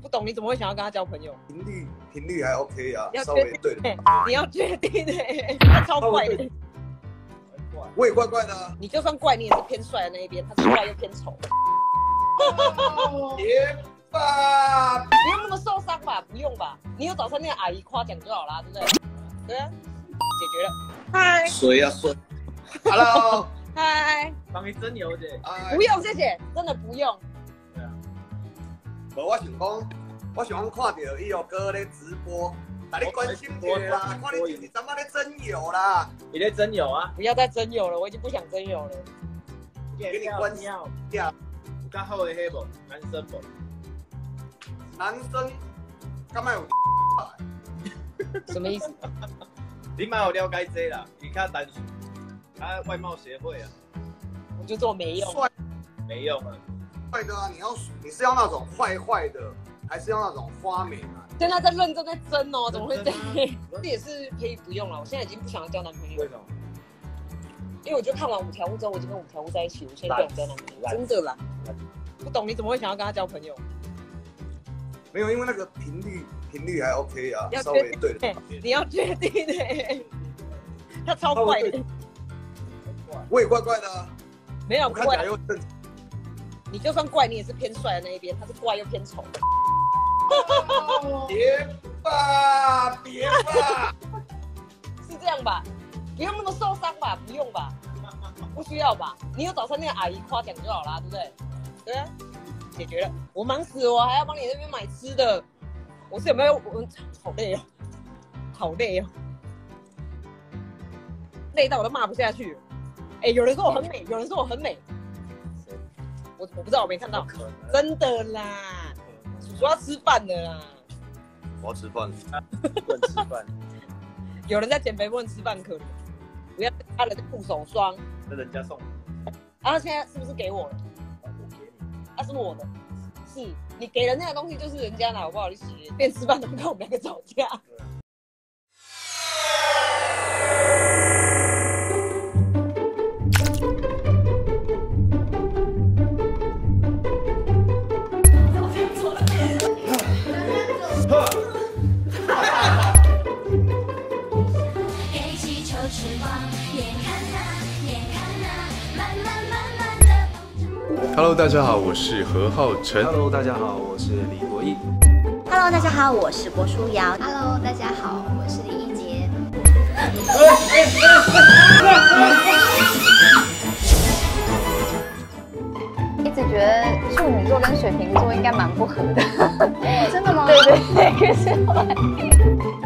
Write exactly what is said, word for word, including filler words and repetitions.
不懂你怎么会想要跟他交朋友？ 频率频率还 OK 啊， 要稍微对的。 你要决定哎，他超怪的。 我也怪怪的啊。 你就算怪，你也是偏帅的那一边，他是怪又偏丑。 别吧， 不用那么受伤吧？不用吧？你有早餐店的阿姨夸奖就好啦，对不对？对啊，解决了。嗨， 水啊水。Hello， 嗨， 帮你蒸油姐。 不用谢谢，真的不用。 对啊。 无我想讲，我想讲看到伊有哥咧直播，把你关心一下啦，看你就是怎么咧蒸油啦。 你在蒸油啊？ 不要再蒸油了，我已经不想蒸油了。 给你关心一下。 有较好的迄无？男生无？ 男生干嘛有？ 什么意思？ 你蛮有了解这啦，你看单纯，他外貌协会啊。 我就做没用。 帅， 没用啊。 帅的啊，你要你是要那种坏坏的，还是要那种花美男？ 现在在认真在争哦，怎么会这样？这也是可以不用了，我现在已经不想要交男朋友。 为什么？ 因为我就看完五条悟之后，我已经跟五条悟在一起，我现在不想交男朋友，真的啦。不懂你怎么会想要跟他交朋友？ 没有，因为那个频率频率还 OK 啊， 要稍微对的。 你要决定哎，他超怪的。 我也怪怪的啊。 没有怪看起来又正常。 你就算怪，你也是偏帅的那一边，他是怪又偏丑。 别吧，别吧， 是这样吧？不用那么受伤吧？不用吧？不需要吧？你有早餐店的阿姨夸奖就好啦，对不对？对啊，解决了。我忙死我还要帮你那边买吃的，我是有没有？我好累哦，好累哦，累到我都骂不下去了。哎、欸，有人说我很美，有人说我很美。我我不知道，我没看到。真的啦，叔叔要吃饭的啦。 我要吃饭， 不能吃饭。 有人在减肥，不能吃饭，可怜。不要他人的护手霜， 那人家送你。 啊，现在是不是给我了？ 我给你。 啊，是我的。是你给的那个东西就是人家的，好不好？你洗边吃饭都跟我们两个吵架。 Hello， 大家好，我是何浩晨。 Hello， 大家好，我是李国毅。 Hello， 大家好，我是郭书瑶。 Hello， 大家好，我是李一洁。 一直觉得处女座跟水瓶座应该蛮不合的。 真的吗？ 对对对，可是后来。